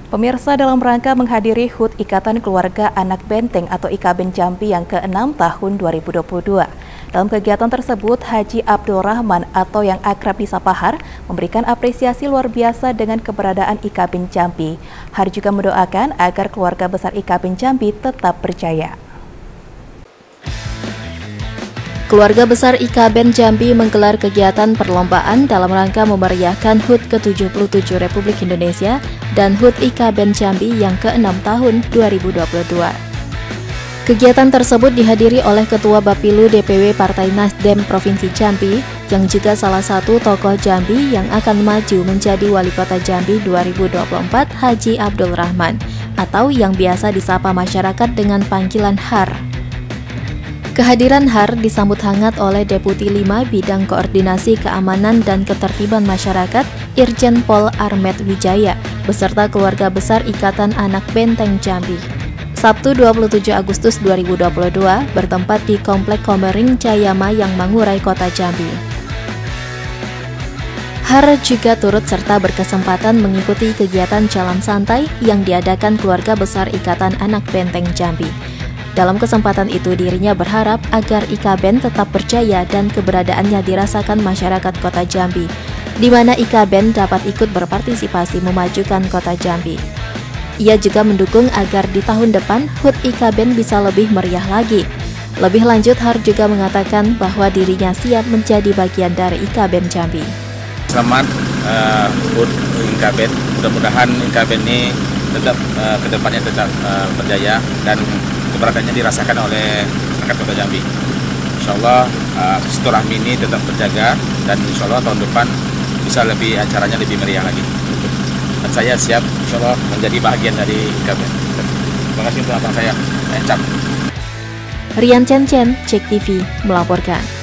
Pemirsa, dalam rangka menghadiri HUT Ikatan Keluarga Anak Benteng atau IKBEN Jambi yang ke-6 tahun 2022. Dalam kegiatan tersebut, Haji Abdul Rahman atau yang akrab disapa Har memberikan apresiasi luar biasa dengan keberadaan IKBEN Jambi. Har juga mendoakan agar keluarga besar IKBEN Jambi tetap berjaya. Keluarga besar IKBEN Jambi menggelar kegiatan perlombaan dalam rangka memeriahkan HUT ke-77 Republik Indonesia dan HUT IKBEN Jambi yang ke-6 tahun 2022. Kegiatan tersebut dihadiri oleh Ketua Bapilu DPW Partai Nasdem Provinsi Jambi yang juga salah satu tokoh Jambi yang akan maju menjadi Wali Kota Jambi 2024, Haji Abdul Rahman, atau yang biasa disapa masyarakat dengan panggilan Har. Kehadiran Har disambut hangat oleh Deputi 5 Bidang Koordinasi Keamanan dan Ketertiban Masyarakat Irjen Pol Armet Wijaya beserta keluarga besar Ikatan Anak Benteng Jambi. Sabtu 27 Agustus 2022 bertempat di Komplek Komering Jayama yang Mangurai, Kota Jambi. Har juga turut serta berkesempatan mengikuti kegiatan jalan santai yang diadakan keluarga besar Ikatan Anak Benteng Jambi. Dalam kesempatan itu dirinya berharap agar IKBEN tetap berjaya dan keberadaannya dirasakan masyarakat Kota Jambi, di mana IKBEN dapat ikut berpartisipasi memajukan Kota Jambi. Ia juga mendukung agar di tahun depan HUT IKBEN bisa lebih meriah lagi. Lebih lanjut, Har juga mengatakan bahwa dirinya siap menjadi bagian dari IKBEN Jambi. Selamat HUT IKBEN, mudah-mudahan IKBEN ini tetap kedepannya tetap berjaya dan keberadaannya dirasakan oleh masyarakat Kota Jambi. Insya Allah silaturahmi ini tetap terjaga dan insya Allah tahun depan bisa acaranya lebih meriah lagi. Dan saya siap insya Allah menjadi bagian dari IKBEN. Terima kasih untuk abang saya, Encap. Rian Chen, Cek TV melaporkan.